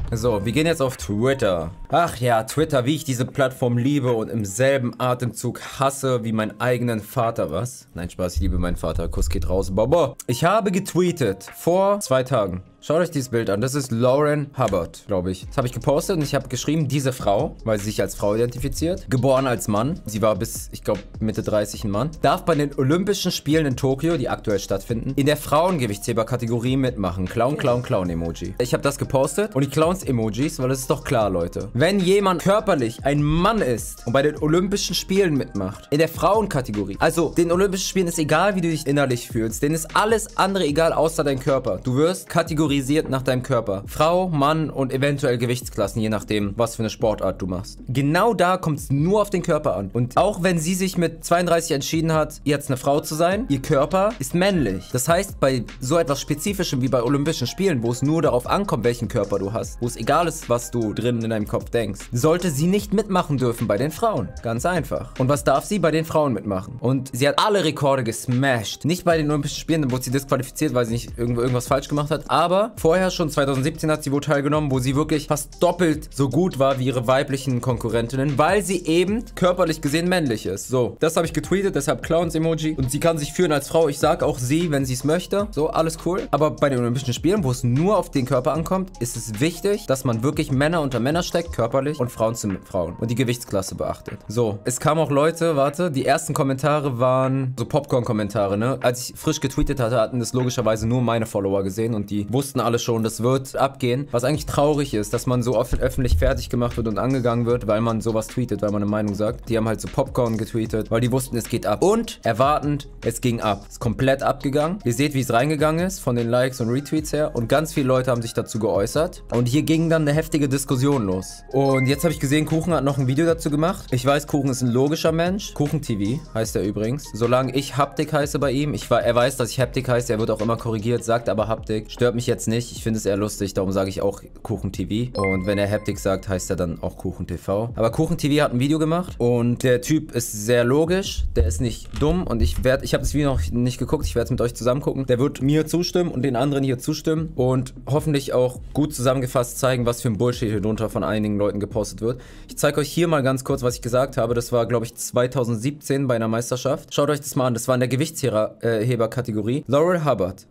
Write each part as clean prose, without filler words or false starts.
So, wir gehen jetzt auf Twitter. Ach ja, Twitter, wie ich diese Plattform liebe und im selben Atemzug hasse wie meinen eigenen Vater. Was? Nein, Spaß, ich liebe meinen Vater. Kuss geht raus. Bobo. Ich habe getweetet vor 2 Tagen. Schaut euch dieses Bild an. Das ist Lauren Hubbard, glaube ich. Das habe ich gepostet und ich habe geschrieben, diese Frau, weil sie sich als Frau identifiziert, geboren als Mann, sie war bis, ich glaube, Mitte 30 ein Mann, darf bei den Olympischen Spielen in Tokio, die aktuell stattfinden, in der Frauengewichtsheber-Kategorie mitmachen. Clown, Clown, Clown-Emoji. Ich habe das gepostet und die Clowns-Emojis, weil es ist doch klar, Leute. Wenn jemand körperlich ein Mann ist und bei den Olympischen Spielen mitmacht, in der Frauenkategorie, also den Olympischen Spielen ist egal, wie du dich innerlich fühlst, denen ist alles andere egal, außer dein Körper. Du wirst kategorisiert nach deinem Körper. Frau, Mann und eventuell Gewichtsklassen, je nachdem, was für eine Sportart du machst. Genau da kommt es nur auf den Körper an. Und auch wenn sie sich mit 32 entschieden hat, jetzt eine Frau zu sein, ihr Körper ist männlich. Das heißt, bei so etwas Spezifischem wie bei Olympischen Spielen, wo es nur darauf ankommt, welchen Körper du hast, wo es egal ist, was du drin in deinem Kopf denkst, sollte sie nicht mitmachen dürfen bei den Frauen. Ganz einfach. Und was darf sie? Bei den Frauen mitmachen. Und sie hat alle Rekorde gesmashed. Nicht bei den Olympischen Spielen, dann wurde sie disqualifiziert, weil sie nicht irgendwas falsch gemacht hat, aber vorher schon 2017 hat sie wohl teilgenommen, wo sie wirklich fast doppelt so gut war wie ihre weiblichen Konkurrentinnen, weil sie eben körperlich gesehen männlich ist. So, das habe ich getweetet, deshalb Clowns-Emoji. Und sie kann sich führen als Frau. Ich sage auch sie, wenn sie es möchte. So, alles cool. Aber bei den Olympischen Spielen, wo es nur auf den Körper ankommt, ist es wichtig, dass man wirklich Männer unter Männer steckt, körperlich, und Frauen zu Frauen. Und die Gewichtsklasse beachtet. So, es kamen auch Leute, warte, die ersten Kommentare waren so Popcorn-Kommentare, ne? Als ich frisch getweetet hatte, hatten das logischerweise nur meine Follower gesehen und die wussten alle schon, das wird abgehen. Was eigentlich traurig ist, dass man so oft öffentlich fertig gemacht wird und angegangen wird, weil man sowas tweetet, weil man eine Meinung sagt. Die haben halt so Popcorn getweetet, weil die wussten, es geht ab. Und erwartend, es ging ab. Ist komplett abgegangen. Ihr seht, wie es reingegangen ist, von den Likes und Retweets her. Und ganz viele Leute haben sich dazu geäußert. Und hier ging dann eine heftige Diskussion los. Und jetzt habe ich gesehen, Kuchen hat noch ein Video dazu gemacht. Ich weiß, Kuchen ist ein logischer Mensch. Kuchen TV heißt er übrigens. Solange ich Haptik heiße bei ihm, er weiß, dass ich Haptik heiße, er wird auch immer korrigiert, sagt aber Haptik. Stört mich jetzt nicht. Ich finde es eher lustig, darum sage ich auch Kuchen TV. Und wenn er Haptik sagt, heißt er dann auch Kuchen TV. Aber Kuchen TV hat ein Video gemacht und der Typ ist sehr logisch, der ist nicht dumm und ich habe das Video noch nicht geguckt, ich werde es mit euch zusammen gucken. Der wird mir zustimmen und den anderen hier zustimmen und hoffentlich auch gut zusammengefasst zeigen, was für ein Bullshit hier drunter von einigen Leuten gepostet wird. Ich zeige euch hier mal ganz kurz, was ich gesagt habe. Das war, glaube ich, 2017 bei einer Meisterschaft. Schaut euch das mal an, das war in der Gewichtsheber-Kategorie. Lauren Hubbard,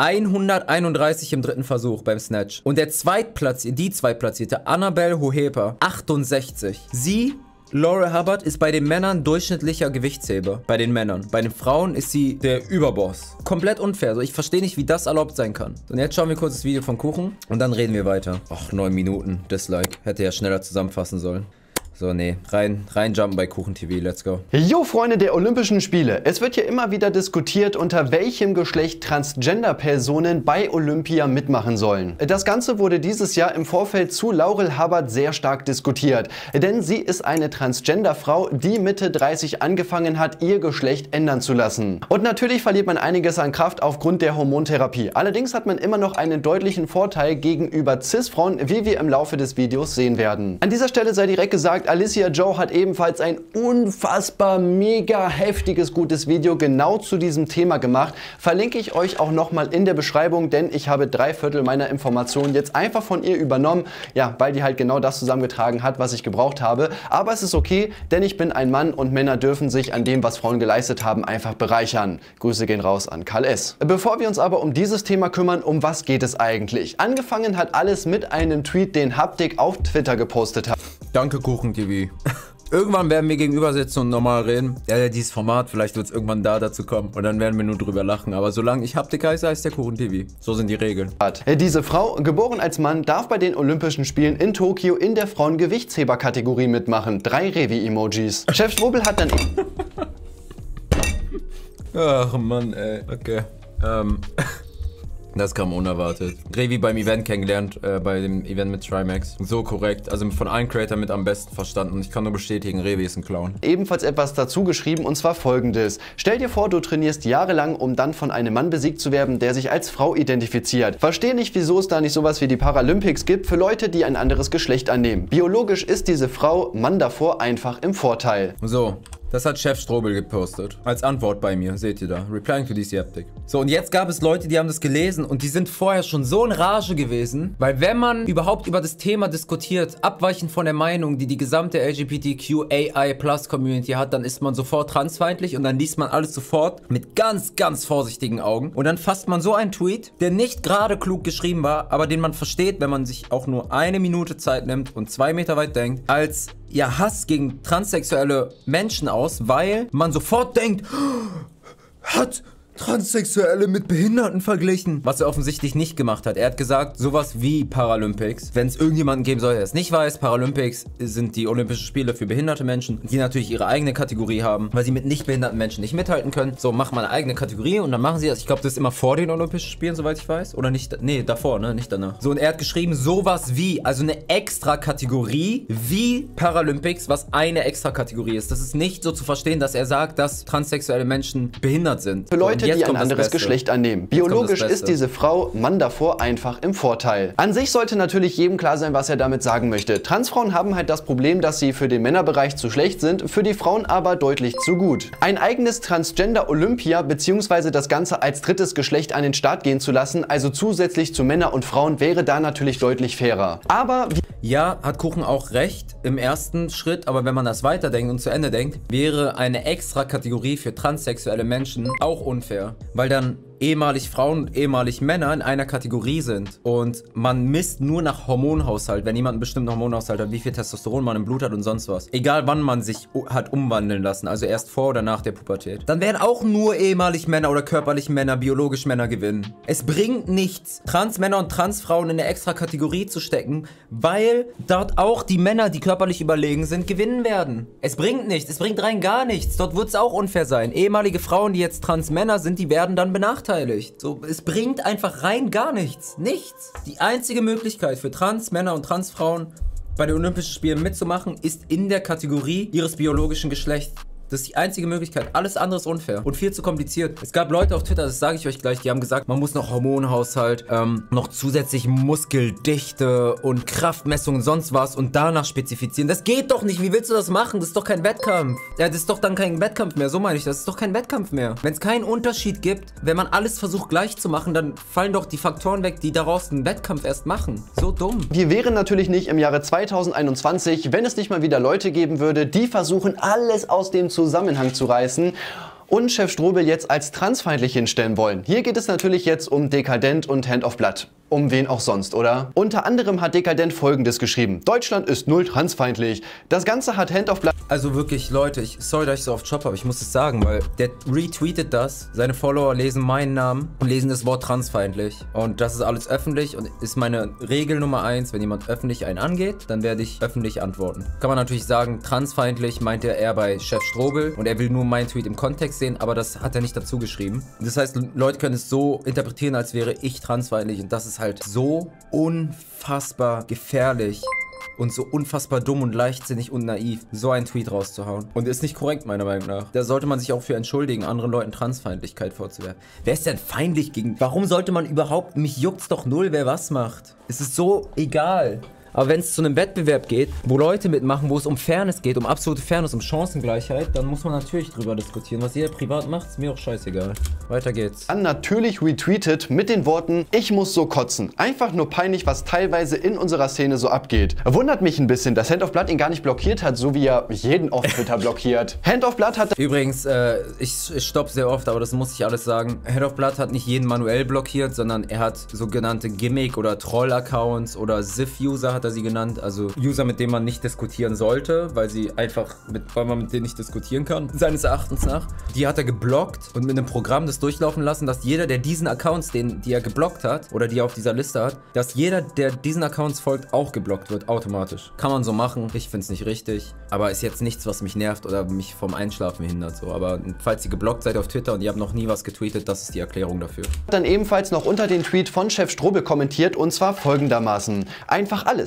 131 im dritten Versuch beim Snatch. Und die Zweitplatzierte, Annabelle Hoheper, 68. Lauren Hubbard ist bei den Männern durchschnittlicher Gewichtsheber. Bei den Männern. Bei den Frauen ist sie der Überboss. Komplett unfair. Also ich verstehe nicht, wie das erlaubt sein kann. Und jetzt schauen wir kurz das Video von Kuchen und dann reden wir weiter. Ach, 9 Minuten. Dislike. Hätte ja schneller zusammenfassen sollen. So, nee, reinjumpen bei Kuchen TV, let's go. Jo, Freunde der Olympischen Spiele. Es wird hier immer wieder diskutiert, unter welchem Geschlecht Transgender-Personen bei Olympia mitmachen sollen. Das Ganze wurde dieses Jahr im Vorfeld zu Lauren Hubbard sehr stark diskutiert. Denn sie ist eine Transgender-Frau, die Mitte 30 angefangen hat, ihr Geschlecht ändern zu lassen. Und natürlich verliert man einiges an Kraft aufgrund der Hormontherapie. Allerdings hat man immer noch einen deutlichen Vorteil gegenüber Cis-Frauen, wie wir im Laufe des Videos sehen werden. An dieser Stelle sei direkt gesagt, Alicia Joe hat ebenfalls ein unfassbar mega heftiges gutes Video genau zu diesem Thema gemacht. Verlinke ich euch auch nochmal in der Beschreibung, denn ich habe 3/4 meiner Informationen jetzt einfach von ihr übernommen, ja, weil die halt genau das zusammengetragen hat, was ich gebraucht habe. Aber es ist okay, denn ich bin ein Mann und Männer dürfen sich an dem, was Frauen geleistet haben, einfach bereichern. Grüße gehen raus an Karl S. Bevor wir uns aber um dieses Thema kümmern, um was geht es eigentlich? Angefangen hat alles mit einem Tweet, den Haptik auf Twitter gepostet hat. Danke, Kuchen TV. Irgendwann werden wir gegenüber sitzen und normal reden. Ja, dieses Format, vielleicht wird es irgendwann dazu kommen. Und dann werden wir nur drüber lachen. Aber solange ich Haptik heiße, heißt der Kuchen TV. So sind die Regeln. Diese Frau, geboren als Mann, darf bei den Olympischen Spielen in Tokio in der Frauengewichtsheber-Kategorie mitmachen. 3 Revi-Emojis. Chef Strobel hat dann... Ach Mann, ey. Okay. Das kam unerwartet. Revi beim Event kennengelernt, bei dem Event mit Trimax. So korrekt, also von allen Creators mit am besten verstanden. Ich kann nur bestätigen, Revi ist ein Clown. Ebenfalls etwas dazu geschrieben und zwar folgendes. Stell dir vor, du trainierst jahrelang, um dann von einem Mann besiegt zu werden, der sich als Frau identifiziert. Verstehe nicht, wieso es da nicht sowas wie die Paralympics gibt für Leute, die ein anderes Geschlecht annehmen. Biologisch ist diese Frau, Mann davor, einfach im Vorteil. So. Das hat Chef Strobel gepostet. Als Antwort bei mir, seht ihr da. Replying to DC Haptic. So, und jetzt gab es Leute, die haben das gelesen und die sind vorher schon so in Rage gewesen, weil wenn man überhaupt über das Thema diskutiert, abweichend von der Meinung, die die gesamte LGBTQAI+ Community hat, dann ist man sofort transfeindlich und dann liest man alles sofort mit ganz, ganz vorsichtigen Augen. Und dann fasst man so einen Tweet, der nicht gerade klug geschrieben war, aber den man versteht, wenn man sich auch nur eine Minute Zeit nimmt und 2 Meter weit denkt, als ja Hass gegen transsexuelle Menschen aus, weil man sofort denkt, hat Transsexuelle mit Behinderten verglichen. Was er offensichtlich nicht gemacht hat. Er hat gesagt, sowas wie Paralympics. Wenn es irgendjemanden geben soll, der es nicht weiß, Paralympics sind die Olympischen Spiele für behinderte Menschen, die natürlich ihre eigene Kategorie haben, weil sie mit nicht behinderten Menschen nicht mithalten können. So, machen wir eine eigene Kategorie und dann machen sie das. Ich glaube, das ist immer vor den Olympischen Spielen, soweit ich weiß. Oder nicht? Nee, davor, ne? Nicht danach. So, und er hat geschrieben, sowas wie, also eine extra Kategorie wie Paralympics, was eine extra Kategorie ist. Das ist nicht so zu verstehen, dass er sagt, dass transsexuelle Menschen behindert sind. Für Leute, die ein anderes Geschlecht annehmen. Biologisch ist diese Frau, Mann davor, einfach im Vorteil. An sich sollte natürlich jedem klar sein, was er damit sagen möchte. Transfrauen haben halt das Problem, dass sie für den Männerbereich zu schlecht sind, für die Frauen aber deutlich zu gut. Ein eigenes Transgender-Olympia bzw. das Ganze als drittes Geschlecht an den Start gehen zu lassen, also zusätzlich zu Männer und Frauen, wäre da natürlich deutlich fairer. Aber ja, hat Kuchen auch recht im ersten Schritt, aber wenn man das weiterdenkt und zu Ende denkt, wäre eine extra Kategorie für transsexuelle Menschen auch unfair. Weil dann ehemalig Frauen und ehemalig Männer in einer Kategorie sind. Und man misst nur nach Hormonhaushalt, wenn jemand einen bestimmten Hormonhaushalt hat, wie viel Testosteron man im Blut hat und sonst was. Egal wann man sich hat umwandeln lassen, also erst vor oder nach der Pubertät. Dann werden auch nur ehemalig Männer oder körperlich Männer, biologisch Männer gewinnen. Es bringt nichts, Transmänner und Transfrauen in eine extra Kategorie zu stecken, weil dort auch die Männer, die körperlich überlegen sind, gewinnen werden. Es bringt nichts, es bringt rein gar nichts. Dort wird es auch unfair sein. Ehemalige Frauen, die jetzt Transmänner sind, die werden dann benachteiligt. So, es bringt einfach rein gar nichts. Nichts. Die einzige Möglichkeit für Transmänner und Transfrauen bei den Olympischen Spielen mitzumachen, ist in der Kategorie ihres biologischen Geschlechts. Das ist die einzige Möglichkeit. Alles andere ist unfair und viel zu kompliziert. Es gab Leute auf Twitter, das sage ich euch gleich, die haben gesagt, man muss noch Hormonhaushalt, noch zusätzlich Muskeldichte und Kraftmessung und sonst was und danach spezifizieren. Das geht doch nicht. Wie willst du das machen? Das ist doch kein Wettkampf. Ja, das ist doch dann kein Wettkampf mehr. So meine ich das. Das ist doch kein Wettkampf mehr. Wenn es keinen Unterschied gibt, wenn man alles versucht gleich zu machen, dann fallen doch die Faktoren weg, die daraus einen Wettkampf erst machen. So dumm. Wir wären natürlich nicht im Jahre 2021, wenn es nicht mal wieder Leute geben würde, die versuchen, alles aus dem Zusammenhang zu reißen und Chef Strobel jetzt als transfeindlich hinstellen wollen. Hier geht es natürlich jetzt um Dekadent und Hand of Blood. Um wen auch sonst, oder? Unter anderem hat Dekadent Folgendes geschrieben: Deutschland ist null transfeindlich. Das Ganze hat Hand of Blood. Also wirklich, Leute, sorry, dass ich so oft Job habe, ich muss es sagen, weil der retweetet das, seine Follower lesen meinen Namen und lesen das Wort transfeindlich. Und das ist alles öffentlich und ist meine Regel Nummer 1, wenn jemand öffentlich einen angeht, dann werde ich öffentlich antworten. Kann man natürlich sagen, transfeindlich meint er eher bei Chef Strobel und er will nur meinen Tweet im Kontext sehen, aber das hat er nicht dazu geschrieben. Das heißt, Leute können es so interpretieren, als wäre ich transfeindlich und das ist halt so unfassbar gefährlich und so unfassbar dumm und leichtsinnig und naiv, so einen Tweet rauszuhauen. Und ist nicht korrekt, meiner Meinung nach. Da sollte man sich auch für entschuldigen, anderen Leuten Transfeindlichkeit vorzuwerfen. Wer ist denn feindlich gegen... Warum sollte man überhaupt... Mich juckt's doch null, wer was macht. Es ist so egal. Aber wenn es zu einem Wettbewerb geht, wo Leute mitmachen, wo es um Fairness geht, um absolute Fairness, um Chancengleichheit, dann muss man natürlich drüber diskutieren. Was jeder privat macht, ist mir auch scheißegal. Weiter geht's. Dann natürlich retweetet mit den Worten: Ich muss so kotzen. Einfach nur peinlich, was teilweise in unserer Szene so abgeht. Wundert mich ein bisschen, dass Hand of Blood ihn gar nicht blockiert hat, so wie er jeden auf Twitter blockiert. Hand of Blood hat... Übrigens, ich stopp sehr oft, aber das muss ich alles sagen. Hand of Blood hat nicht jeden manuell blockiert, sondern er hat sogenannte Gimmick- oder Troll-Accounts oder SIF-User hat er sie genannt, also User, mit denen man nicht diskutieren sollte, weil man mit denen nicht diskutieren kann, seines Erachtens nach. Die hat er geblockt und mit einem Programm das durchlaufen lassen, dass jeder, der diesen Accounts, die er geblockt hat oder die er auf dieser Liste hat, dass jeder, der diesen Accounts folgt, auch geblockt wird, automatisch. Kann man so machen, ich finde es nicht richtig, aber ist jetzt nichts, was mich nervt oder mich vom Einschlafen hindert, so. Aber falls ihr geblockt seid auf Twitter und ihr habt noch nie was getweetet, das ist die Erklärung dafür. Dann ebenfalls noch unter den Tweet von Chef Strobel kommentiert und zwar folgendermaßen: Einfach alles.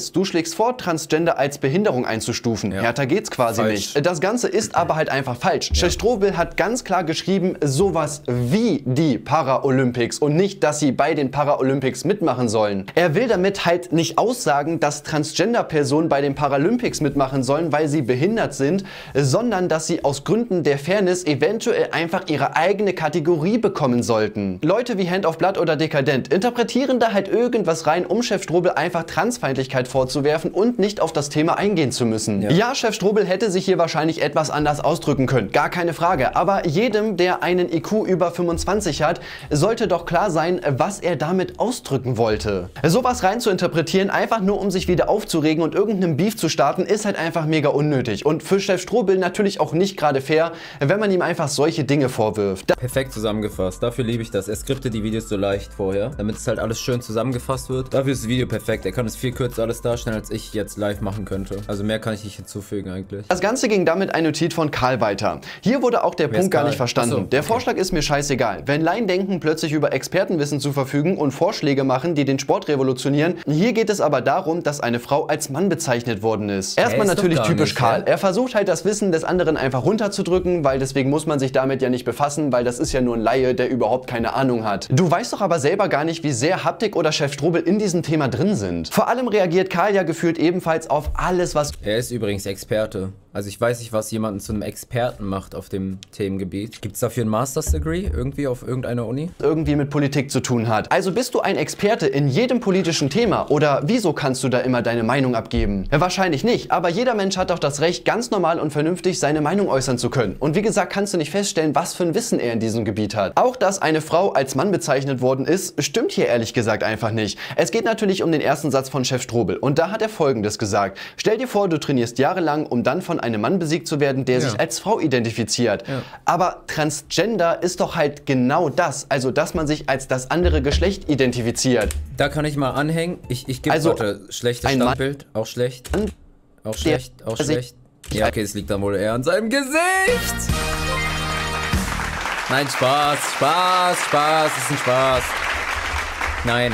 alles. Du schlägst vor, Transgender als Behinderung einzustufen. Ja. Härter geht's quasi nicht. Das Ganze ist aber halt einfach falsch. Ja. Chef Strobel hat ganz klar geschrieben, sowas wie die Paralympics und nicht, dass sie bei den Paralympics mitmachen sollen. Er will damit halt nicht aussagen, dass Transgender-Personen bei den Paralympics mitmachen sollen, weil sie behindert sind, sondern dass sie aus Gründen der Fairness eventuell einfach ihre eigene Kategorie bekommen sollten. Leute wie Hand of Blood oder Dekadent interpretieren da halt irgendwas rein, um Chef Strobel einfach Transfeindlichkeit vorzuwerfen und nicht auf das Thema eingehen zu müssen. Ja, Chef Strobel hätte sich hier wahrscheinlich etwas anders ausdrücken können, gar keine Frage, aber jedem, der einen IQ über 25 hat, sollte doch klar sein, was er damit ausdrücken wollte. Sowas rein zu interpretieren, einfach nur um sich wieder aufzuregen und irgendeinen Beef zu starten, ist halt einfach mega unnötig und für Chef Strobel natürlich auch nicht gerade fair, wenn man ihm einfach solche Dinge vorwirft. Perfekt zusammengefasst, dafür liebe ich das. Er skriptet die Videos so leicht vorher, damit es halt alles schön zusammengefasst wird. Dafür ist das Video perfekt, er kann es viel kürzer alles darstellen, als ich jetzt live machen könnte. Also mehr kann ich nicht hinzufügen eigentlich. Das Ganze ging damit ein Notiz von Karl weiter. Hier wurde auch der Punkt gar nicht verstanden. Achso, der Vorschlag ist mir scheißegal. Wenn Laien denken, plötzlich über Expertenwissen zu verfügen und Vorschläge machen, die den Sport revolutionieren, hier geht es aber darum, dass eine Frau als Mann bezeichnet worden ist. Erstmal natürlich typisch Karl. Er versucht halt das Wissen des anderen einfach runterzudrücken, weil deswegen muss man sich damit ja nicht befassen, weil das ist ja nur ein Laie, der überhaupt keine Ahnung hat. Du weißt doch aber selber gar nicht, wie sehr Haptik oder Chef Strobel in diesem Thema drin sind. Vor allem reagiert Karl ja gefühlt ebenfalls auf alles, was... Er ist übrigens Experte. Also ich weiß nicht, was jemanden zu einem Experten macht auf dem Themengebiet. Gibt es dafür ein Master's Degree irgendwie auf irgendeiner Uni? Irgendwie mit Politik zu tun hat. Also bist du ein Experte in jedem politischen Thema oder wieso kannst du da immer deine Meinung abgeben? Ja, wahrscheinlich nicht, aber jeder Mensch hat doch das Recht, ganz normal und vernünftig seine Meinung äußern zu können. Und wie gesagt, kannst du nicht feststellen, was für ein Wissen er in diesem Gebiet hat. Auch, dass eine Frau als Mann bezeichnet worden ist, stimmt hier ehrlich gesagt einfach nicht. Es geht natürlich um den ersten Satz von Chef Strobel und da hat er Folgendes gesagt. Stell dir vor, du trainierst jahrelang, um dann von einem Mann besiegt zu werden, der sich als Frau identifiziert. Aber Transgender ist doch halt genau das, also dass man sich als das andere Geschlecht identifiziert. Da kann ich mal anhängen. Ich gebe schlechtes Standbild, auch schlecht. Auch schlecht, auch schlecht. Ja, okay, es liegt dann wohl eher an seinem Gesicht. Nein, Spaß, ist ein Spaß. Nein.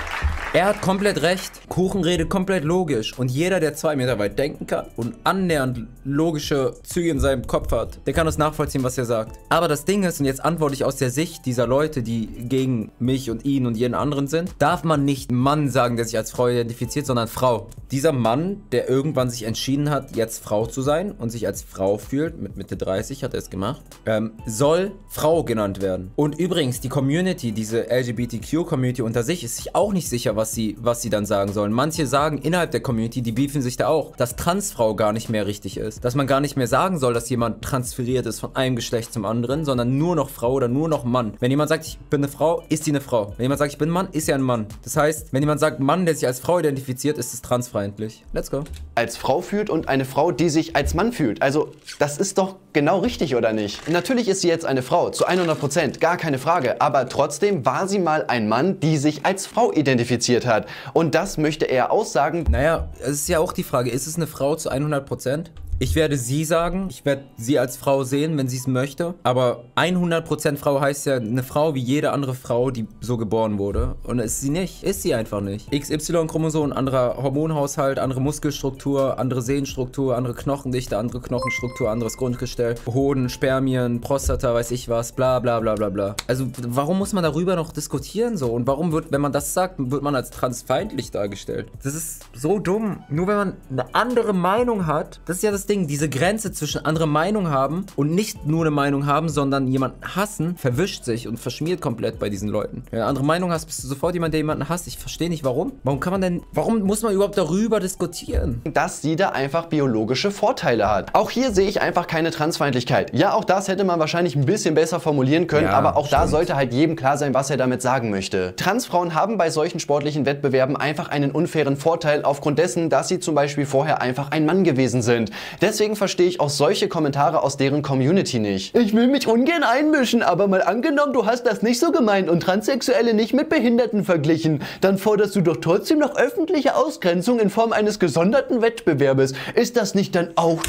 Er hat komplett recht. Kuchen redet komplett logisch. Und jeder, der 2 Meter weit denken kann und annähernd logische Züge in seinem Kopf hat, der kann das nachvollziehen, was er sagt. Aber das Ding ist, und jetzt antworte ich aus der Sicht dieser Leute, die gegen mich und ihn und jeden anderen sind, darf man nicht Mann sagen, der sich als Frau identifiziert, sondern Frau. Dieser Mann, der irgendwann sich entschieden hat, jetzt Frau zu sein und sich als Frau fühlt, mit Mitte 30 hat er es gemacht, soll Frau genannt werden. Und übrigens, die Community, diese LGBTQ-Community unter sich, ist sich auch nicht sicher, was sie dann sagen sollen. Manche sagen innerhalb der Community, die beefen sich da auch, dass Transfrau gar nicht mehr richtig ist. Dass man gar nicht mehr sagen soll, dass jemand transferiert ist von einem Geschlecht zum anderen, sondern nur noch Frau oder nur noch Mann. Wenn jemand sagt, ich bin eine Frau, ist sie eine Frau. Wenn jemand sagt, ich bin ein Mann, ist er ein Mann. Das heißt, wenn jemand sagt, Mann, der sich als Frau identifiziert, ist es transfeindlich. Let's go. Als Frau fühlt und eine Frau, die sich als Mann fühlt. Also, das ist doch genau richtig, oder nicht? Natürlich ist sie jetzt eine Frau, zu 100%, gar keine Frage. Aber trotzdem war sie mal ein Mann, die sich als Frau identifiziert hat. Und das möchte er aussagen. Naja, es ist ja auch die Frage, ist es eine Frau zu 100%? Ich werde sie sagen, ich werde sie als Frau sehen, wenn sie es möchte. Aber 100% Frau heißt ja eine Frau wie jede andere Frau, die so geboren wurde. Und ist sie nicht. Ist sie einfach nicht. XY-Chromosom, anderer Hormonhaushalt, andere Muskelstruktur, andere Sehnenstruktur, andere Knochendichte, andere Knochenstruktur, anderes Grundgestell, Hoden, Spermien, Prostata, weiß ich was, bla bla bla bla bla. Also warum muss man darüber noch diskutieren so? Und warum wird, wenn man das sagt, wird man als transfeindlich dargestellt? Das ist so dumm. Nur wenn man eine andere Meinung hat, das ist ja das Ding, diese Grenze zwischen andere Meinung haben und nicht nur eine Meinung haben, sondern jemanden hassen, verwischt sich und verschmiert komplett bei diesen Leuten. Wenn du eine andere Meinung hast, bist du sofort jemand, der jemanden hasst. Ich verstehe nicht, warum. Warum muss man überhaupt darüber diskutieren? Dass sie da einfach biologische Vorteile hat. Auch hier sehe ich einfach keine Transfeindlichkeit. Ja, auch das hätte man wahrscheinlich ein bisschen besser formulieren können, ja, aber auch da sollte halt jedem klar sein, was er damit sagen möchte. Transfrauen haben bei solchen sportlichen Wettbewerben einfach einen unfairen Vorteil aufgrund dessen, dass sie zum Beispiel vorher einfach ein Mann gewesen sind. Deswegen verstehe ich auch solche Kommentare aus deren Community nicht. Ich will mich ungern einmischen, aber mal angenommen, du hast das nicht so gemeint und Transsexuelle nicht mit Behinderten verglichen, dann forderst du doch trotzdem noch öffentliche Ausgrenzung in Form eines gesonderten Wettbewerbes. Ist das nicht dann auch...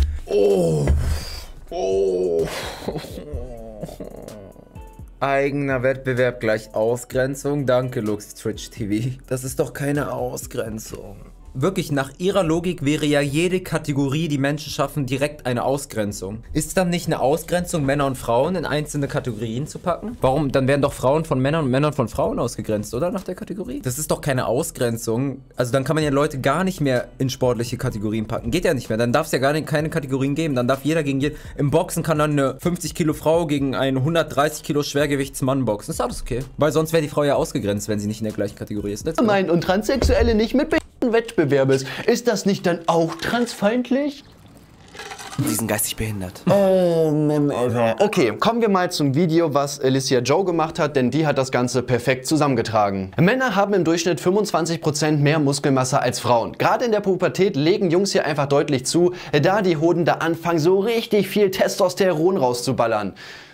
Eigener Wettbewerb gleich Ausgrenzung? Danke, Lux Twitch TV. Das ist doch keine Ausgrenzung. wirklich nach ihrer Logik wäre ja jede Kategorie, die Menschen schaffen, direkt eine Ausgrenzung. Ist dann nicht eine Ausgrenzung, Männer und Frauen in einzelne Kategorien zu packen? Warum? Dann werden doch Frauen von Männern und Männer von Frauen ausgegrenzt, oder? Nach der Kategorie? Das ist doch keine Ausgrenzung. Also dann kann man ja Leute gar nicht mehr in sportliche Kategorien packen. Geht ja nicht mehr. Dann darf es ja keine Kategorien geben. Dann darf jeder gegen jeden. Im Boxen kann dann eine 50 Kilo Frau gegen einen 130 Kilo Schwergewichtsmann boxen. Ist alles okay. Weil sonst wäre die Frau ja ausgegrenzt, wenn sie nicht in der gleichen Kategorie ist. Nein, und Transsexuelle nicht mit Wettbewerbes. Ist das nicht dann auch transfeindlich? Die sind geistig behindert. Okay, kommen wir mal zum Video, was Alicia Joe gemacht hat, denn die hat das Ganze perfekt zusammengetragen. Männer haben im Durchschnitt 25% mehr Muskelmasse als Frauen. Gerade in der Pubertät legen Jungs hier einfach deutlich zu, da die Hoden da anfangen, so richtig viel Testosteron rauszuballern.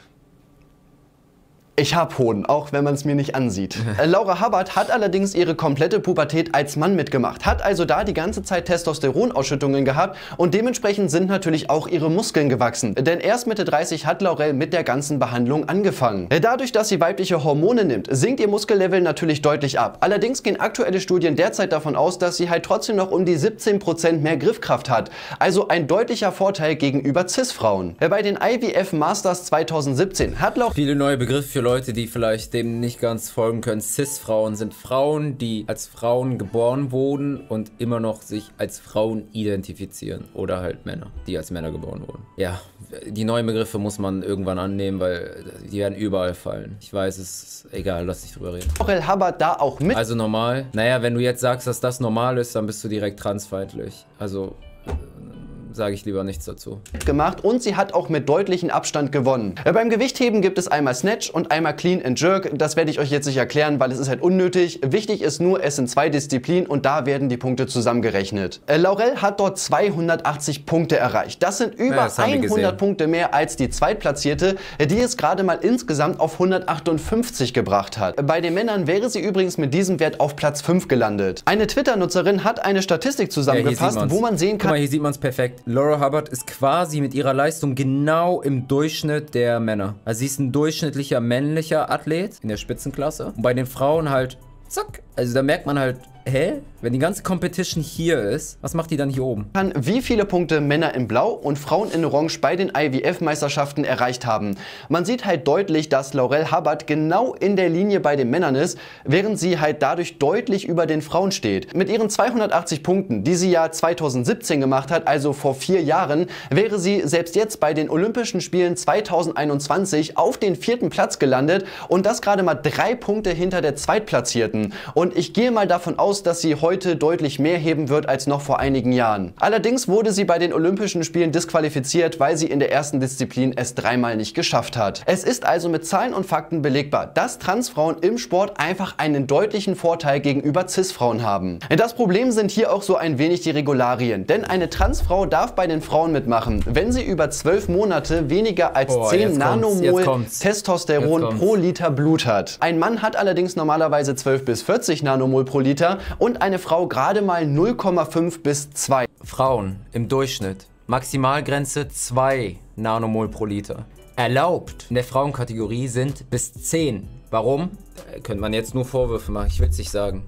Ich hab Hoden, auch wenn man es mir nicht ansieht. Laura Hubbard hat allerdings ihre komplette Pubertät als Mann mitgemacht, hat also da die ganze Zeit Testosteronausschüttungen gehabt und dementsprechend sind natürlich auch ihre Muskeln gewachsen. Denn erst Mitte 30 hat Laurel mit der ganzen Behandlung angefangen. Dadurch, dass sie weibliche Hormone nimmt, sinkt ihr Muskellevel natürlich deutlich ab. Allerdings gehen aktuelle Studien derzeit davon aus, dass sie halt trotzdem noch um die 17% mehr Griffkraft hat. Also ein deutlicher Vorteil gegenüber Cis-Frauen. Bei den IVF Masters 2017 hat Laura... Viele neue Begriffe für Leute, die vielleicht dem nicht ganz folgen können. Cis-Frauen sind Frauen, die als Frauen geboren wurden und immer noch sich als Frauen identifizieren. Oder halt Männer, die als Männer geboren wurden. Ja, die neuen Begriffe muss man irgendwann annehmen, weil die werden überall fallen. Ich weiß, es ist egal, lass dich drüber reden. Laurel Hubbard da auch mit... Also normal? Naja, wenn du jetzt sagst, dass das normal ist, dann bist du direkt transfeindlich. Also... sage ich lieber nichts dazu. Gemacht und sie hat auch mit deutlichem Abstand gewonnen. Beim Gewichtheben gibt es einmal Snatch und einmal Clean and Jerk. Das werde ich euch jetzt nicht erklären, weil es ist halt unnötig. Wichtig ist nur, es sind 2 Disziplinen und da werden die Punkte zusammengerechnet. Laurel hat dort 280 Punkte erreicht. Das sind über 100 Punkte mehr als die Zweitplatzierte, die es gerade mal insgesamt auf 158 gebracht hat. Bei den Männern wäre sie übrigens mit diesem Wert auf Platz 5 gelandet. Eine Twitter-Nutzerin hat eine Statistik zusammengefasst, wo man sehen kann... Guck mal, hier sieht man es perfekt. Laura Hubbard ist quasi mit ihrer Leistung genau im Durchschnitt der Männer. Also sie ist ein durchschnittlicher männlicher Athlet in der Spitzenklasse. Und bei den Frauen halt, zack. Also da merkt man halt, hä? Wenn die ganze Competition hier ist, was macht die dann hier oben? Wie viele Punkte Männer in Blau und Frauen in Orange bei den IWF-Meisterschaften erreicht haben. Man sieht halt deutlich, dass Laurel Hubbard genau in der Linie bei den Männern ist, während sie halt dadurch deutlich über den Frauen steht. Mit ihren 280 Punkten, die sie ja 2017 gemacht hat, also vor 4 Jahren, wäre sie selbst jetzt bei den Olympischen Spielen 2021 auf den 4. Platz gelandet und das gerade mal 3 Punkte hinter der Zweitplatzierten. Und ich gehe mal davon aus, dass sie heute deutlich mehr heben wird als noch vor einigen Jahren. Allerdings wurde sie bei den Olympischen Spielen disqualifiziert, weil sie in der ersten Disziplin es 3-mal nicht geschafft hat. Es ist also mit Zahlen und Fakten belegbar, dass Transfrauen im Sport einfach einen deutlichen Vorteil gegenüber Cis-Frauen haben. Das Problem sind hier auch so ein wenig die Regularien, denn eine Transfrau darf bei den Frauen mitmachen, wenn sie über 12 Monate weniger als 10 Nanomol Testosteron pro Liter Blut hat. Ein Mann hat allerdings normalerweise 12 bis 40 Nanomol pro Liter und eine Frau gerade mal 0,5 bis 2. Frauen im Durchschnitt Maximalgrenze 2 Nanomol pro Liter. Erlaubt in der Frauenkategorie sind bis 10. Warum? Könnte man jetzt nur Vorwürfe machen. Ich will es nicht sagen.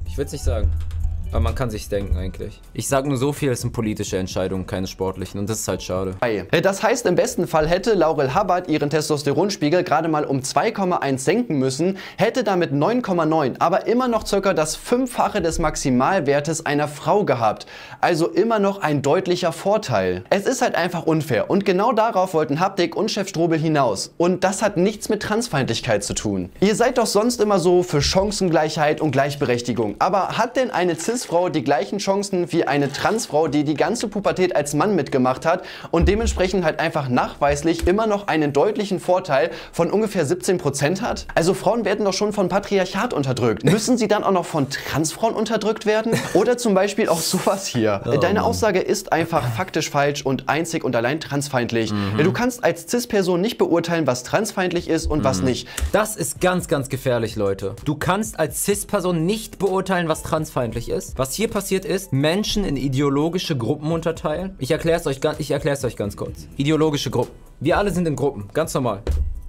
Aber man kann sich's denken eigentlich. Ich sag nur so viel, es sind politische Entscheidungen, keine sportlichen. Und das ist halt schade. Das heißt, im besten Fall hätte Laurel Hubbard ihren Testosteronspiegel gerade mal um 2,1 senken müssen, hätte damit 9,9, aber immer noch ca. das 5-fache des Maximalwertes einer Frau gehabt. Also immer noch ein deutlicher Vorteil. Es ist halt einfach unfair und genau darauf wollten Haptik und Chef Strobel hinaus. Und das hat nichts mit Transfeindlichkeit zu tun. Ihr seid doch sonst immer so für Chancengleichheit und Gleichberechtigung. Aber hat denn eine Cis-Frau die gleichen Chancen wie eine Transfrau, die die ganze Pubertät als Mann mitgemacht hat und dementsprechend halt einfach nachweislich immer noch einen deutlichen Vorteil von ungefähr 17% hat? Also Frauen werden doch schon von Patriarchat unterdrückt. Müssen sie dann auch noch von Transfrauen unterdrückt werden? Oder zum Beispiel auch sowas hier. Deine Aussage ist einfach faktisch falsch und einzig und allein transfeindlich. Du kannst als Cis-Person nicht beurteilen, was transfeindlich ist und was nicht. Das ist ganz, ganz gefährlich, Leute. Du kannst als Cis-Person nicht beurteilen, was transfeindlich ist. Was hier passiert ist, Menschen in ideologische Gruppen unterteilen. Ich erkläre es euch ganz kurz. Ideologische Gruppen. Wir alle sind in Gruppen, ganz normal.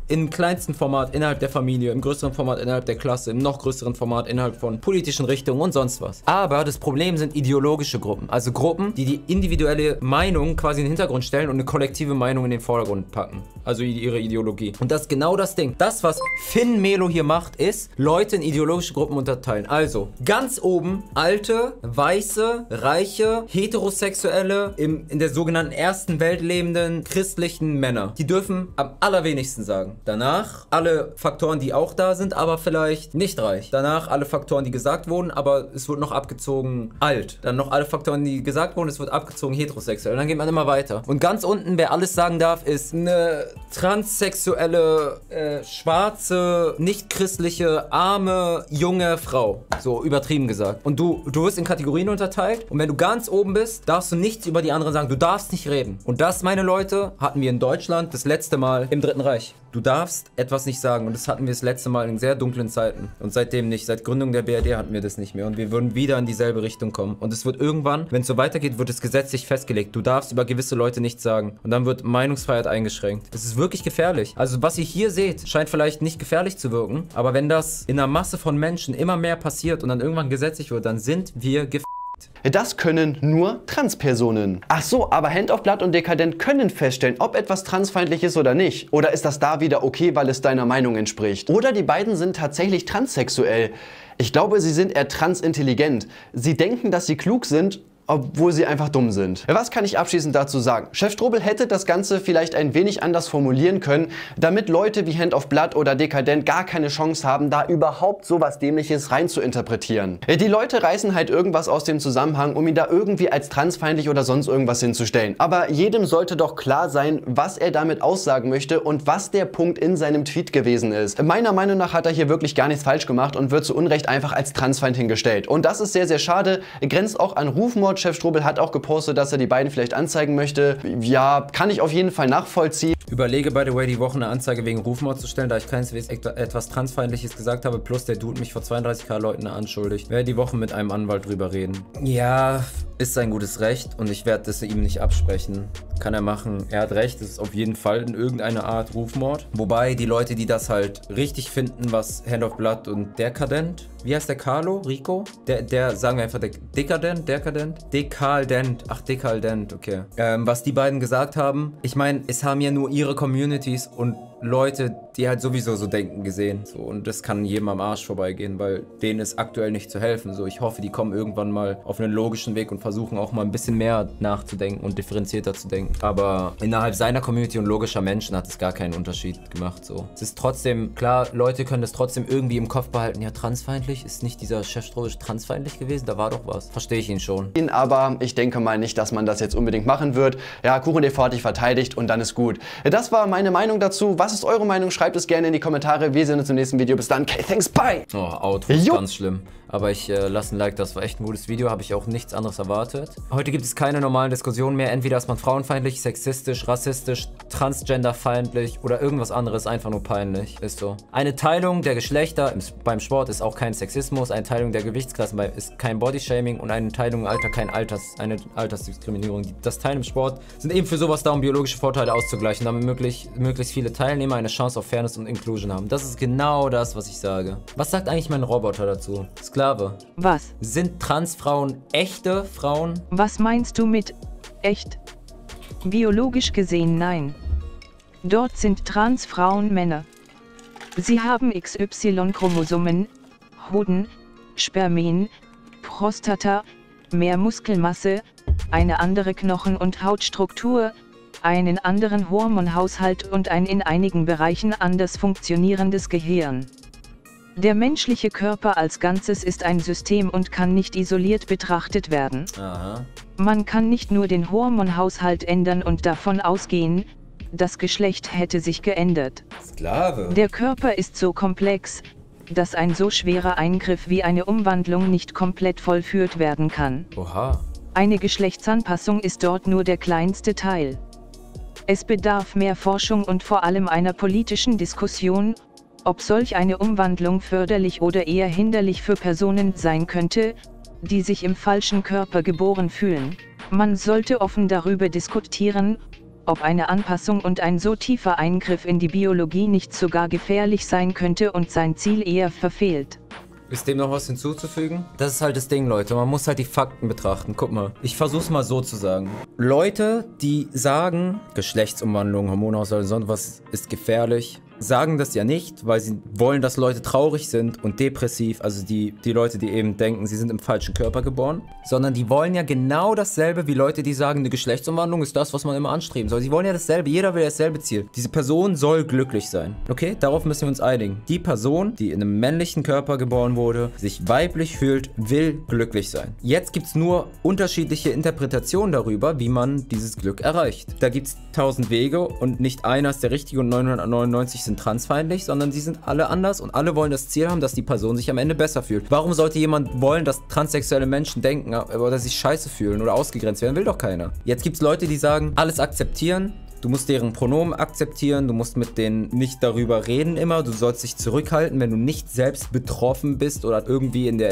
im kleinsten Format innerhalb der Familie, im größeren Format innerhalb der Klasse, im noch größeren Format innerhalb von politischen Richtungen und sonst was. Aber das Problem sind ideologische Gruppen. Also Gruppen, die die individuelle Meinung quasi in den Hintergrund stellen und eine kollektive Meinung in den Vordergrund packen. Also ihre Ideologie. Und das ist genau das Ding. Das, was Finn Melo hier macht, ist, Leute in ideologische Gruppen unterteilen. Also, ganz oben, alte, weiße, reiche, heterosexuelle, in der sogenannten ersten Welt lebenden, christlichen Männer. Die dürfen am allerwenigsten sagen. Danach alle Faktoren, die auch da sind, aber vielleicht nicht reich. Danach alle Faktoren, die gesagt wurden, aber es wurde noch abgezogen alt. Dann noch alle Faktoren, die gesagt wurden, es wird abgezogen heterosexuell. Und dann geht man immer weiter. Und ganz unten, wer alles sagen darf, ist eine transsexuelle, schwarze, nicht christliche, arme, junge Frau. So übertrieben gesagt. Und du wirst in Kategorien unterteilt. Und wenn du ganz oben bist, darfst du nichts über die anderen sagen. Du darfst nicht reden. Und das, meine Leute, hatten wir in Deutschland das letzte Mal im Dritten Reich. Du darfst etwas nicht sagen. Und das hatten wir das letzte Mal in sehr dunklen Zeiten. Und seitdem nicht. Seit Gründung der BRD hatten wir das nicht mehr. Und wir würden wieder in dieselbe Richtung kommen. Und es wird irgendwann, wenn es so weitergeht, wird es gesetzlich festgelegt. Du darfst über gewisse Leute nichts sagen. Und dann wird Meinungsfreiheit eingeschränkt. Es ist wirklich gefährlich. Also was ihr hier seht, scheint vielleicht nicht gefährlich zu wirken. Aber wenn das in einer Masse von Menschen immer mehr passiert und dann irgendwann gesetzlich wird, dann sind wir gefährlich. Das können nur Transpersonen. Ach so, aber Hand auf Blatt und Dekadent können feststellen, ob etwas transfeindlich ist oder nicht. Oder ist das da wieder okay, weil es deiner Meinung entspricht? Oder die beiden sind tatsächlich transsexuell. Ich glaube, sie sind eher transintelligent. Sie denken, dass sie klug sind, obwohl sie einfach dumm sind. Was kann ich abschließend dazu sagen? Chef Strobel hätte das Ganze vielleicht ein wenig anders formulieren können, damit Leute wie Hand of Blood oder Dekadent gar keine Chance haben, da überhaupt sowas Dämliches rein zu interpretieren. Die Leute reißen halt irgendwas aus dem Zusammenhang, um ihn da irgendwie als transfeindlich oder sonst irgendwas hinzustellen. Aber jedem sollte doch klar sein, was er damit aussagen möchte und was der Punkt in seinem Tweet gewesen ist. Meiner Meinung nach hat er hier wirklich gar nichts falsch gemacht und wird zu Unrecht einfach als Transfeind hingestellt. Und das ist sehr, sehr schade, grenzt auch an Rufmord. Chef Strobel hat auch gepostet, dass er die beiden vielleicht anzeigen möchte. Ja, kann ich auf jeden Fall nachvollziehen. Überlege, by the way, die Woche eine Anzeige wegen Rufmord zu stellen, da ich keineswegs etwas Transfeindliches gesagt habe, plus der Dude mich vor 32.000 Leuten anschuldigt. Werde die Woche mit einem Anwalt drüber reden. Ja, ist sein gutes Recht und ich werde das ihm nicht absprechen. Kann er machen. Er hat recht, es ist auf jeden Fall in irgendeiner Art Rufmord. Wobei die Leute, die das halt richtig finden, was Hand of Blood und Dekadent, wie heißt der Carlo? Rico? Der sagen wir einfach Dekadent? Ach, Dekadent, okay. Was die beiden gesagt haben, ich meine, es haben ja nur ihre Communities und Leute, die halt sowieso so denken, gesehen. So, und das kann jedem am Arsch vorbeigehen, weil denen ist aktuell nicht zu helfen. So, ich hoffe, die kommen irgendwann mal auf einen logischen Weg und versuchen auch mal ein bisschen mehr nachzudenken und differenzierter zu denken. Aber innerhalb seiner Community und logischer Menschen hat es gar keinen Unterschied gemacht. So, es ist trotzdem, klar, Leute können das trotzdem irgendwie im Kopf behalten. Ja, transfeindlich? Ist nicht dieser Chef Strobel transfeindlich gewesen? Da war doch was. Verstehe ich ihn schon. Aber ich denke mal nicht, dass man das jetzt unbedingt machen wird. Ja, KuchenTV hat dich verteidigt und dann ist gut. Das war meine Meinung dazu. Was ist eure Meinung? Schreibt es gerne in die Kommentare. Wir sehen uns im nächsten Video. Bis dann. Okay, thanks, bye. Oh, Outro ist ganz schlimm. Aber ich lasse ein Like, das war echt ein gutes Video. Habe ich auch nichts anderes erwartet. Heute gibt es keine normalen Diskussionen mehr. Entweder ist man frauenfeindlich, sexistisch, rassistisch, transgenderfeindlich oder irgendwas anderes. Einfach nur peinlich. Ist so. Eine Teilung der Geschlechter beim Sport ist auch kein Sexismus. Eine Teilung der Gewichtsklassen ist kein Bodyshaming. Und eine Teilung im Alter eine Altersdiskriminierung. Das Teilen im Sport sind eben für sowas da, um biologische Vorteile auszugleichen, damit möglichst viele Teilnehmer eine Chance auf Fairness und Inclusion haben. Das ist genau das, was ich sage. Was sagt eigentlich mein Roboter dazu? Sklave. Was? Sind Transfrauen echte Frauen? Was meinst du mit echt? Biologisch gesehen nein. Dort sind Transfrauen Männer. Sie haben XY-Chromosomen, Hoden, Spermien, Prostata, mehr Muskelmasse, eine andere Knochen- und Hautstruktur, einen anderen Hormonhaushalt und ein in einigen Bereichen anders funktionierendes Gehirn. Der menschliche Körper als Ganzes ist ein System und kann nicht isoliert betrachtet werden. Aha. Man kann nicht nur den Hormonhaushalt ändern und davon ausgehen, das Geschlecht hätte sich geändert. Sklave. Der Körper ist so komplex, dass ein so schwerer Eingriff wie eine Umwandlung nicht komplett vollführt werden kann. Oha. Eine Geschlechtsanpassung ist dort nur der kleinste Teil. Es bedarf mehr Forschung und vor allem einer politischen Diskussion, ob solch eine Umwandlung förderlich oder eher hinderlich für Personen sein könnte, die sich im falschen Körper geboren fühlen. Man sollte offen darüber diskutieren, ob eine Anpassung und ein so tiefer Eingriff in die Biologie nicht sogar gefährlich sein könnte und sein Ziel eher verfehlt. Ist dem noch was hinzuzufügen? Das ist halt das Ding, Leute. Man muss halt die Fakten betrachten. Guck mal, ich versuch's mal so zu sagen. Leute, die sagen, Geschlechtsumwandlung, Hormonhaushalt und sonst was ist gefährlich, sagen das ja nicht, weil sie wollen, dass Leute traurig sind und depressiv, also die Leute, die eben denken, sie sind im falschen Körper geboren, sondern die wollen ja genau dasselbe wie Leute, die sagen, eine Geschlechtsumwandlung ist das, was man immer anstreben soll. Sie wollen ja dasselbe, jeder will dasselbe Ziel. Diese Person soll glücklich sein, okay? Darauf müssen wir uns einigen. Die Person, die in einem männlichen Körper geboren wurde, sich weiblich fühlt, will glücklich sein. Jetzt gibt es nur unterschiedliche Interpretationen darüber, wie man dieses Glück erreicht. Da gibt es 1000 Wege und nicht einer ist der richtige und 999 sind transfeindlich, sondern sie sind alle anders und alle wollen das Ziel haben, dass die Person sich am Ende besser fühlt. Warum sollte jemand wollen, dass transsexuelle Menschen denken oder sich scheiße fühlen oder ausgegrenzt werden? Will doch keiner. Jetzt gibt es Leute, die sagen, alles akzeptieren. Du musst deren Pronomen akzeptieren, du musst mit denen nicht darüber reden immer, du sollst dich zurückhalten, wenn du nicht selbst betroffen bist oder irgendwie in der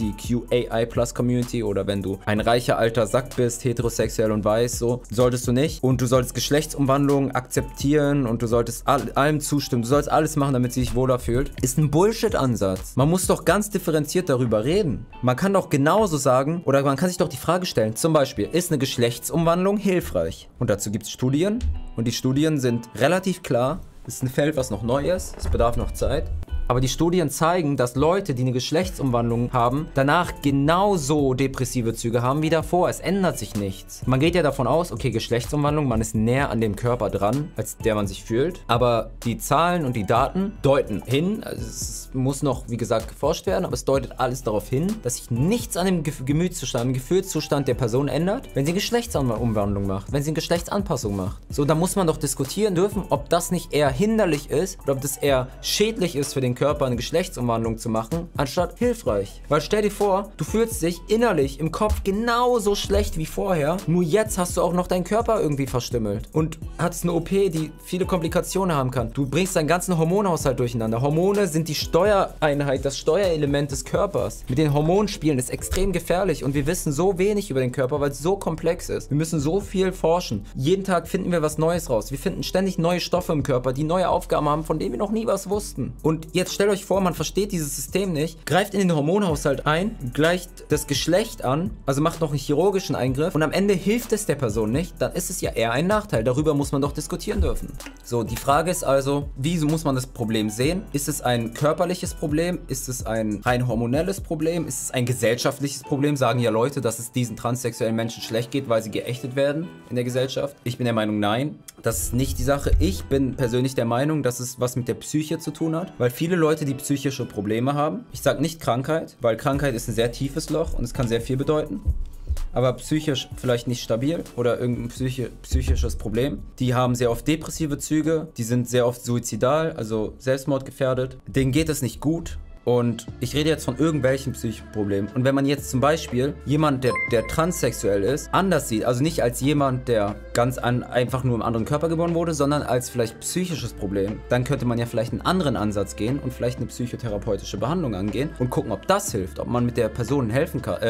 LGBTQAI+Community oder wenn du ein reicher alter Sack bist, heterosexuell und weiß, so, solltest du nicht. Und du solltest Geschlechtsumwandlungen akzeptieren und du solltest allem zustimmen, du sollst alles machen, damit sie sich wohler fühlt. Ist ein Bullshit-Ansatz. Man muss doch ganz differenziert darüber reden. Man kann doch genauso sagen, oder man kann sich doch die Frage stellen, zum Beispiel, ist eine Geschlechtsumwandlung hilfreich? Und dazu gibt es Studien. Und die Studien sind relativ klar. Es ist ein Feld, was noch neu ist. Es bedarf noch Zeit. Aber die Studien zeigen, dass Leute, die eine Geschlechtsumwandlung haben, danach genauso depressive Züge haben wie davor. Es ändert sich nichts. Man geht ja davon aus, okay, Geschlechtsumwandlung, man ist näher an dem Körper dran, als der man sich fühlt. Aber die Zahlen und die Daten deuten hin, also es muss noch, wie gesagt, geforscht werden, aber es deutet alles darauf hin, dass sich nichts an dem Gemütszustand, dem Gefühlszustand der Person ändert, wenn sie eine Geschlechtsumwandlung macht, wenn sie eine Geschlechtsanpassung macht. So, da muss man doch diskutieren dürfen, ob das nicht eher hinderlich ist oder ob das eher schädlich ist für den Körper, eine Geschlechtsumwandlung zu machen, anstatt hilfreich. Weil stell dir vor, du fühlst dich innerlich im Kopf genauso schlecht wie vorher, nur jetzt hast du auch noch deinen Körper irgendwie verstümmelt und hattest eine OP, die viele Komplikationen haben kann. Du bringst deinen ganzen Hormonhaushalt durcheinander. Hormone sind die Steuereinheit, das Steuerelement des Körpers. Mit den Hormonen spielen ist extrem gefährlich und wir wissen so wenig über den Körper, weil es so komplex ist. Wir müssen so viel forschen. Jeden Tag finden wir was Neues raus. Wir finden ständig neue Stoffe im Körper, die neue Aufgaben haben, von denen wir noch nie was wussten. Und jetzt stellt euch vor, man versteht dieses System nicht, greift in den Hormonhaushalt ein, gleicht das Geschlecht an, also macht noch einen chirurgischen Eingriff und am Ende hilft es der Person nicht, dann ist es ja eher ein Nachteil. Darüber muss man doch diskutieren dürfen. So, die Frage ist also, wieso muss man das Problem sehen? Ist es ein körperliches Problem? Ist es ein rein hormonelles Problem? Ist es ein gesellschaftliches Problem? Sagen ja Leute, dass es diesen transsexuellen Menschen schlecht geht, weil sie geächtet werden in der Gesellschaft. Ich bin der Meinung, nein. Das ist nicht die Sache. Ich bin persönlich der Meinung, dass es was mit der Psyche zu tun hat, weil viele Leute, die psychische Probleme haben, ich sage nicht Krankheit, weil Krankheit ist ein sehr tiefes Loch und es kann sehr viel bedeuten, aber psychisch vielleicht nicht stabil oder irgendein psychisches Problem. Die haben sehr oft depressive Züge, die sind sehr oft suizidal, also selbstmordgefährdet. Denen geht es nicht gut. Und ich rede jetzt von irgendwelchen psychischen Problemen. Und wenn man jetzt zum Beispiel jemand, der transsexuell ist, anders sieht, also nicht als jemand, der einfach nur im anderen Körper geboren wurde, sondern als vielleicht psychisches Problem, dann könnte man ja vielleicht einen anderen Ansatz gehen und vielleicht eine psychotherapeutische Behandlung angehen und gucken, ob das hilft, ob man mit der Person helfen kann,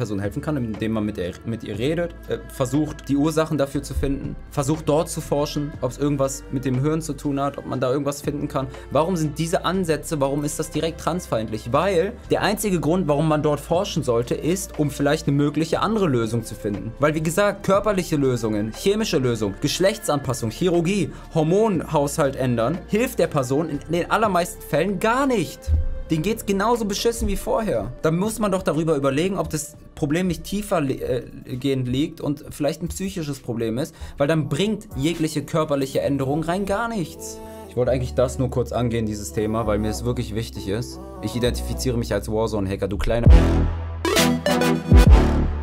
indem man mit ihr redet, versucht, die Ursachen dafür zu finden, versucht dort zu forschen, ob es irgendwas mit dem Hirn zu tun hat, ob man da irgendwas finden kann. Warum sind diese Ansätze, warum ist das direkt transfeindlich? Weil der einzige Grund, warum man dort forschen sollte, ist, um vielleicht eine mögliche andere Lösung zu finden. Weil wie gesagt, körperliche Lösungen, chemische Lösungen, Geschlechtsanpassung, Chirurgie, Hormonhaushalt ändern, hilft der Person in den allermeisten Fällen gar nicht. Denen geht's genauso beschissen wie vorher. Da muss man doch darüber überlegen, ob das Problem nicht tiefer gehend liegt und vielleicht ein psychisches Problem ist, weil dann bringt jegliche körperliche Änderung rein gar nichts. Ich wollte eigentlich das nur kurz angehen, dieses Thema, weil mir es wirklich wichtig ist. Ich identifiziere mich als Warzone-Hacker, du kleiner...